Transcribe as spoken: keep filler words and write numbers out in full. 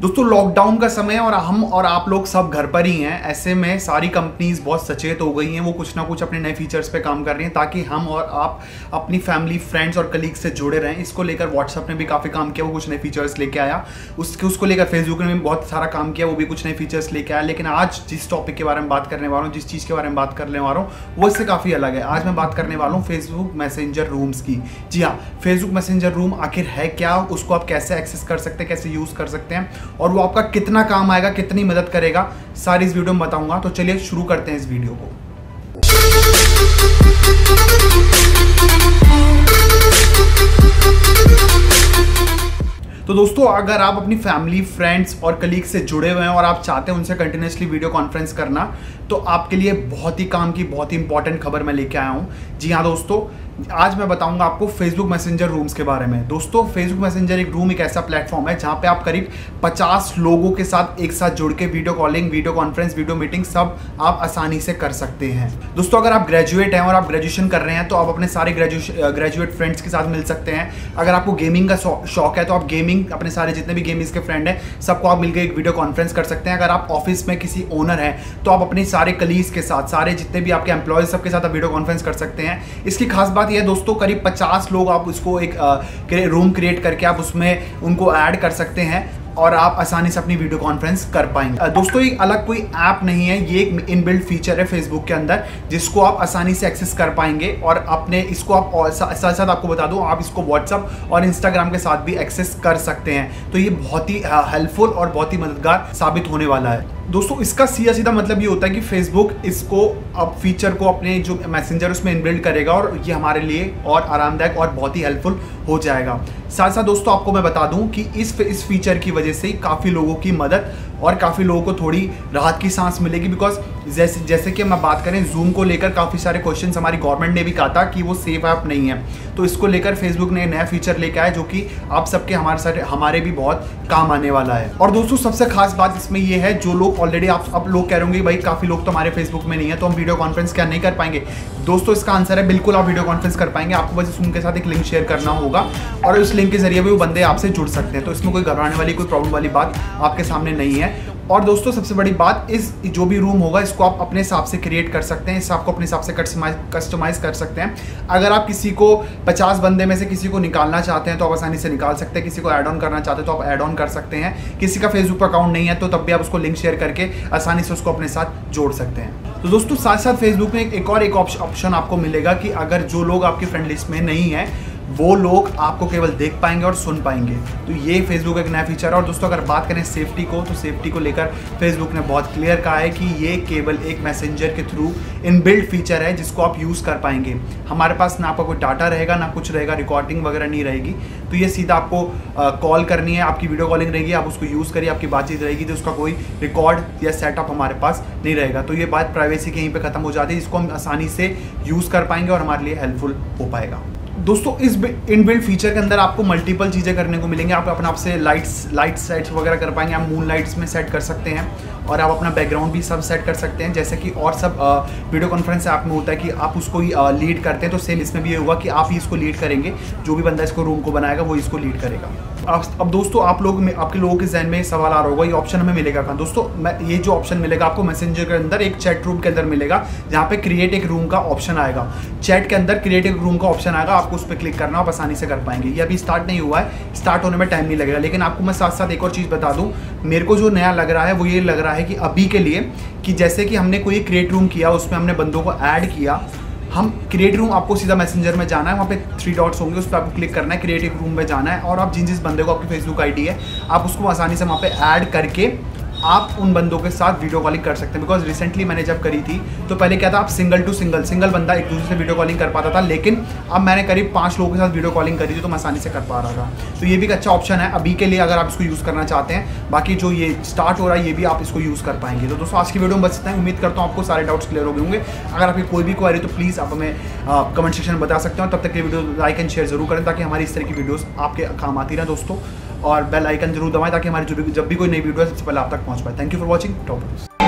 दोस्तों लॉकडाउन का समय और हम और आप लोग सब घर पर ही हैं। ऐसे में सारी कंपनीज बहुत सचेत हो गई हैं, वो कुछ ना कुछ अपने नए फीचर्स पे काम कर रही हैं ताकि हम और आप अपनी फैमिली, फ्रेंड्स और कलीग से जुड़े रहें। इसको लेकर व्हाट्सएप ने भी काफ़ी काम किया, वो कुछ नए फीचर्स लेके आया। उसके उसको लेकर फेसबुक ने भी बहुत सारा काम किया, वो भी कुछ नए फीचर्स लेके आया। लेकिन आज जिस टॉपिक के बारे में बात करने वाला हूँ, जिस चीज़ के बारे में बात करने वाला हूँ, वो इससे काफ़ी अलग है। आज मैं बात करने वाला हूँ फेसबुक मैसेंजर रूम्स की। जी हाँ, फेसबुक मैसेंजर रूम आखिर है क्या, उसको आप कैसे एक्सेस कर सकते हैं, कैसे यूज़ कर सकते हैं और वो आपका कितना काम आएगा, कितनी मदद करेगा, सारी इस वीडियो में बताऊंगा। तो चलिए शुरू करते हैं इस वीडियो को। तो दोस्तों अगर आप अपनी फैमिली, फ्रेंड्स और कलीग से जुड़े हुए हैं और आप चाहते हैं उनसे कंटिन्यूसली वीडियो कॉन्फ्रेंस करना, तो आपके लिए बहुत ही काम की, बहुत ही इंपॉर्टेंट खबर मैं लेके आया हूं। जी हाँ दोस्तों, आज मैं बताऊंगा आपको फेसबुक मैसेंजर रूम्स के बारे में। दोस्तों फेसबुक मैसेंजर एक रूम, एक ऐसा प्लेटफॉर्म है जहां पे आप करीब पचास लोगों के साथ एक साथ जुड़ के video calling, video conference, video meeting सब आप आसानी से कर सकते हैं। दोस्तों अगर आप ग्रेजुएट हैं और आप ग्रेजुएशन कर रहे हैं तो आप अपने सारे ग्रेजुएट फ्रेंड्स के साथ मिल सकते हैं। अगर आपको गेमिंग का शौक है तो आप गेमिंग, अपने सारे जितने भी गेमिंग्स के फ्रेंड हैं सबको आप मिलकर एक वीडियो कॉन्फ्रेंस कर सकते हैं। अगर आप ऑफिस में किसी ओनर हैं तो आप अपने सारे कलीग्स के साथ, सारे जितने भी आपके एम्प्लॉयज सबके साथ आप वीडियो कॉन्फ्रेंस कर सकते हैं। इसकी खास बात यह है दोस्तों, करीब पचास लोग आप उसको एक रूम क्रिएट करके आप उसमें उनको ऐड कर सकते हैं और आप आसानी से अपनी वीडियो कॉन्फ्रेंस कर पाएंगे। दोस्तों ये अलग कोई ऐप नहीं है, ये एक इनबिल्ट फीचर है फेसबुक के अंदर जिसको आप आसानी से एक्सेस कर पाएंगे और अपने इसको आप साथ साथ आपको बता दूं, आप इसको व्हाट्सएप और इंस्टाग्राम के साथ भी एक्सेस कर सकते हैं। तो ये बहुत ही हेल्पफुल और बहुत ही मददगार साबित होने वाला है। दोस्तों इसका सीधा सीधा मतलब ये होता है कि फेसबुक इसको अब फीचर को अपने जो मैसेंजर उसमें इनबिल्ड करेगा और ये हमारे लिए और आरामदायक और बहुत ही हेल्पफुल हो जाएगा। साथ साथ दोस्तों आपको मैं बता दूं कि इस इस फीचर की वजह से काफ़ी लोगों की मदद और काफ़ी लोगों को थोड़ी राहत की सांस मिलेगी। बिकॉज जैसे जैसे कि हम बात करें जूम को लेकर काफ़ी सारे क्वेश्चंस हमारी गवर्नमेंट ने भी कहा था कि वो सेफ ऐप नहीं है, तो इसको लेकर फेसबुक ने नया फीचर लेकर आया जो कि आप सबके हमारे सारे हमारे भी बहुत काम आने वाला है। और दोस्तों सबसे खास बात इसमें ये है, जो लोग ऑलरेडी आप अब लोग कह रहे होंगे भाई काफ़ी लोग तो हमारे फेसबुक में नहीं है तो हम वीडियो कॉन्फ्रेंस क्या नहीं कर पाएंगे। दोस्तों इसका आंसर है बिल्कुल, आप वीडियो कॉन्फ्रेंस कर पाएंगे। आपको बस उनके साथ एक लिंक शेयर करना होगा और उस लिंक के जरिए भी वो बंदे आपसे जुड़ सकते हैं। तो इसमें कोई घबराने वाली, कोई प्रॉब्लम वाली बात आपके सामने नहीं है। और दोस्तों सबसे बड़ी बात, इस जो भी रूम होगा इसको आप अपने हिसाब से क्रिएट कर सकते हैं, इस आपको अपने हिसाब से कस्टमाइज कर सकते हैं। अगर आप किसी को पचास बंदे में से किसी को निकालना चाहते हैं तो आप आसानी से निकाल सकते हैं, किसी को ऐड ऑन करना चाहते हैं तो आप ऐड ऑन कर सकते हैं। किसी का फेसबुक अकाउंट नहीं है तो तब भी आप उसको लिंक शेयर करके आसानी से उसको अपने साथ जोड़ सकते हैं। तो दोस्तों साथ साथ फेसबुक में एक और एक ऑप्शन आपको मिलेगा कि अगर जो लोग आपकी फ्रेंड लिस्ट में नहीं है वो लोग आपको केवल देख पाएंगे और सुन पाएंगे। तो ये फेसबुक एक नया फीचर है। और दोस्तों अगर बात करें सेफ्टी को, तो सेफ्टी को लेकर फेसबुक ने बहुत क्लियर कहा है कि ये केवल एक मैसेंजर के थ्रू इनबिल्ट फीचर है जिसको आप यूज़ कर पाएंगे। हमारे पास ना आपका कोई डाटा रहेगा, ना कुछ रहेगा, रिकॉर्डिंग वगैरह नहीं रहेगी। तो ये सीधा आपको कॉल करनी है, आपकी वीडियो कॉलिंग रहेगी, आप उसको यूज़ करिए, आपकी बातचीत रहेगी, तो उसका कोई रिकॉर्ड या सेटअप हमारे पास नहीं रहेगा। तो ये बात प्राइवेसी की यहीं पर खत्म हो जाती है, जिसको हम आसानी से यूज़ कर पाएंगे और हमारे लिए हेल्पफुल हो पाएगा। दोस्तों इस इनबिल्ट फीचर के अंदर आपको मल्टीपल चीज़ें करने को मिलेंगी। आप अपने आप से लाइट्स लाइट सेट्स वगैरह कर पाएंगे, आप मून लाइट्स में सेट कर सकते हैं और आप अपना बैकग्राउंड भी सब सेट कर सकते हैं। जैसे कि और सब वीडियो कॉन्फ्रेंस ऐप में होता है कि आप उसको लीड करते हैं, तो सेम इसमें भी ये होगा कि आप ही इसको लीड करेंगे। जो भी बंदा इसको रूम को बनाएगा वो इसको लीड करेगा। अब दोस्तों आप लोग में आपके लोगों के जहन में सवाल आ रहा होगा ये ऑप्शन हमें मिलेगा कहाँ। दोस्तों मैं ये जो ऑप्शन मिलेगा आपको मैसेंजर के अंदर एक चैट रूम के अंदर मिलेगा, जहाँ पे क्रिएट एक रूम का ऑप्शन आएगा। चैट के अंदर क्रिएट एक रूम का ऑप्शन आएगा, आपको उस पर क्लिक करना, आप आसानी से कर पाएंगे। ये अभी स्टार्ट नहीं हुआ है, स्टार्ट होने में टाइम नहीं लगेगा। लेकिन आपको मैं साथ साथ एक और चीज़ बता दूं, मेरे को जो नया लग रहा है वो ये लग रहा है कि अभी के लिए कि जैसे कि हमने कोई क्रिएट रूम किया, उसमें हमने बंदों को ऐड किया, हम क्रिएट रूम, आपको सीधा मैसेंजर में जाना है, वहाँ पे थ्री डॉट्स होंगे, उस पर आपको क्लिक करना है, क्रिएट एक रूम में जाना है और आप जिन जिस बंदे को आपकी फेसबुक आईडी है आप उसको आसानी से वहाँ पे ऐड करके आप उन बंदों के साथ वीडियो कॉलिंग कर सकते हैं। बिकॉज रिसेंटली मैंने जब करी थी तो पहले क्या था, आप सिंगल टू सिंगल सिंगल बंदा एक दूसरे से वीडियो कॉलिंग कर पाता था, लेकिन अब मैंने करीब पांच लोगों के साथ वीडियो कॉलिंग करी थी तो मैं आसानी से कर पा रहा था। तो ये भी एक अच्छा ऑप्शन है अभी के लिए अगर आप इसको यूज़ करना चाहते हैं। बाकी जो ये स्टार्ट हो रहा है ये भी आप इसको यूज़ कर पाएंगे। तो दोस्तों आज की वीडियो में बस इतना ही। उम्मीद करता हूँ आपको सारे डाउट्स क्लियर हो गए होंगे। अगर आपकी कोई भी क्वेरी तो प्लीज़ आप हमें कमेंट सेक्शन में बता सकते हैं। तब तक ये वीडियो लाइक एंड शेयर जरूर करें ताकि हमारी इस तरह की वीडियोज़ आपके काम आती रहे दोस्तों। और बेल आइकन जरूर दबाएं ताकि हमारी जो भी जब भी कोई नई वीडियो है सबसे पहले आप तक पहुंच पाए। Thank you for watching top.